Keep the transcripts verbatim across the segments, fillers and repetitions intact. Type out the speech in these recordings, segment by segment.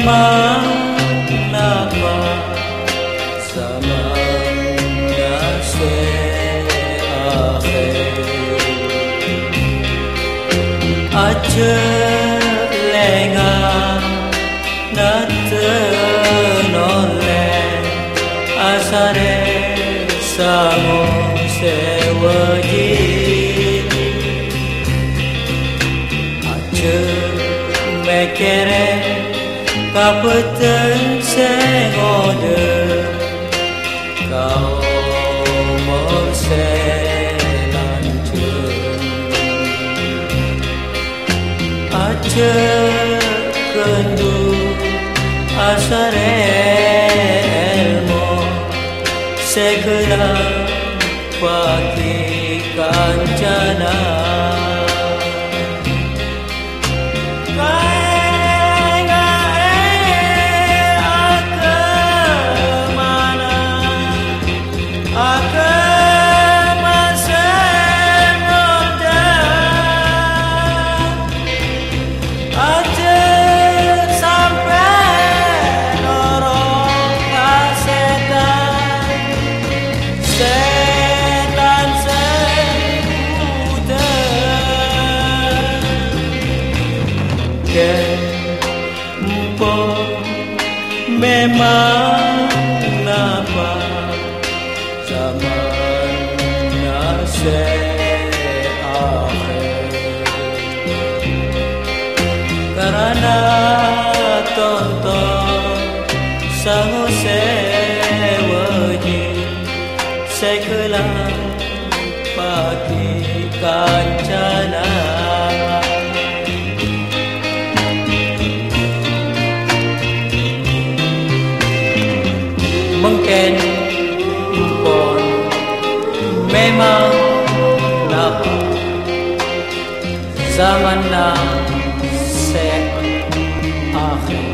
memang napa zaman nase akhir aja lenga natenole asare samo sewaji aja mekere kapetan sengode kau morselanjut aja kendu asare elmo Sekelang Kaki Kancana memang napa zaman nase akhir karena tonton sangu sewaji Sekelang Kaki Kancana mungkin pun memang napa zaman nase akhir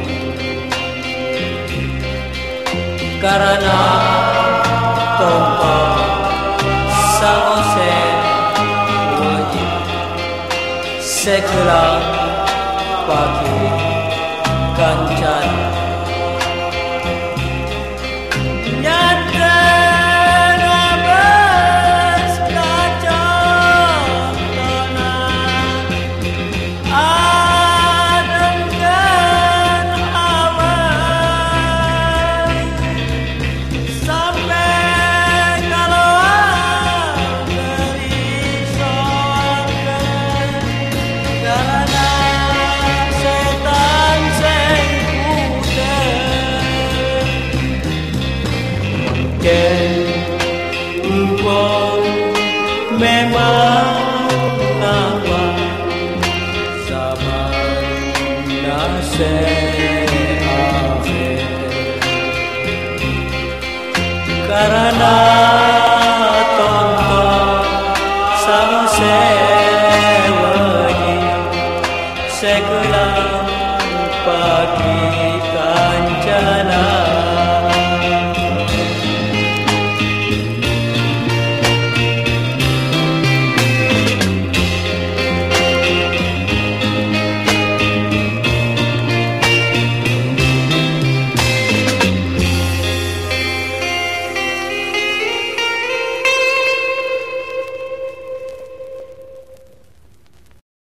karena tonton sangu sewaji Sekelang Kaki Kancana memang napa zaman nase akhir karena